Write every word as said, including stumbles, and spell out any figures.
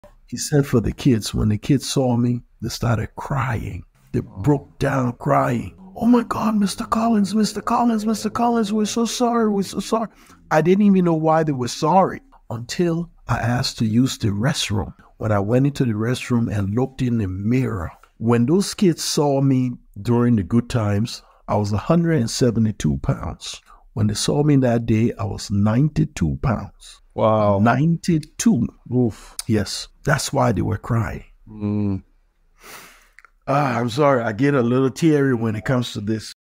He said for the kids, when the kids saw me, they started crying. They broke down crying. Oh my God, Mister Collins, Mister Collins, Mister Collins, we're so sorry, we're so sorry. I didn't even know why they were sorry until I asked to use the restroom. When I went into the restroom and looked in the mirror, when those kids saw me during the good times, I was one hundred seventy-two pounds. When they saw me that day, I was ninety-two pounds. Wow. ninety-two. Oof. Yes, that's why they were crying. Mm. Ah, I'm sorry, I get a little teary when it comes to this.